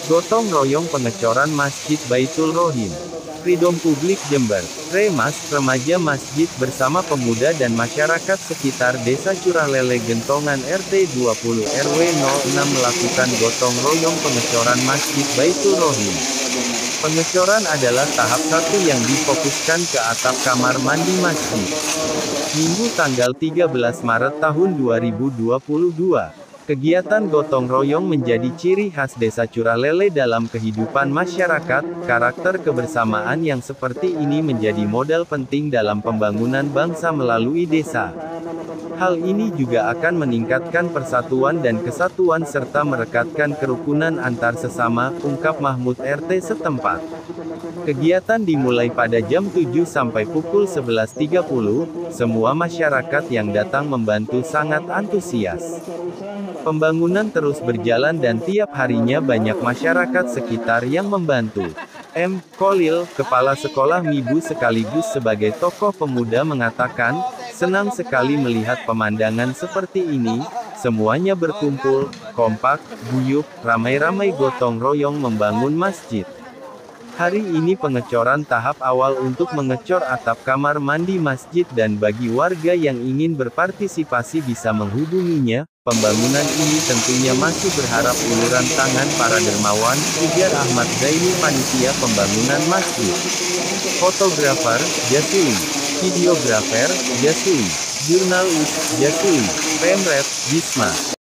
Gotong royong pengecoran Masjid Baitul Rohim. Freedom Publik Jember, Remas, remaja masjid bersama pemuda dan masyarakat sekitar Desa Curah-Lele Gentongan RT 20 RW 06 melakukan gotong royong pengecoran Masjid Baitul Rohim. Pengecoran adalah tahap satu yang difokuskan ke atap kamar mandi masjid. Minggu tanggal 13 Maret tahun 2022. Kegiatan gotong royong menjadi ciri khas Desa Curah-Lele dalam kehidupan masyarakat. Karakter kebersamaan yang seperti ini menjadi modal penting dalam pembangunan bangsa melalui desa. Hal ini juga akan meningkatkan persatuan dan kesatuan serta merekatkan kerukunan antar sesama, ungkap Mahmud RT setempat. Kegiatan dimulai pada jam 7 sampai pukul 11.30, semua masyarakat yang datang membantu sangat antusias. Pembangunan terus berjalan dan tiap harinya banyak masyarakat sekitar yang membantu. M. Kholil, Kepala Sekolah Mibu sekaligus sebagai tokoh pemuda mengatakan, senang sekali melihat pemandangan seperti ini, semuanya berkumpul, kompak, guyup, ramai-ramai gotong royong membangun masjid. Hari ini pengecoran tahap awal untuk mengecor atap kamar mandi masjid dan bagi warga yang ingin berpartisipasi bisa menghubunginya. Pembangunan ini tentunya masih berharap uluran tangan para dermawan. Ujar Ahmad Zaini panitia pembangunan masjid. Fotografer, Jasui. Videografer, Jasui. Jurnalis, Jasui. Pemret, Bisma.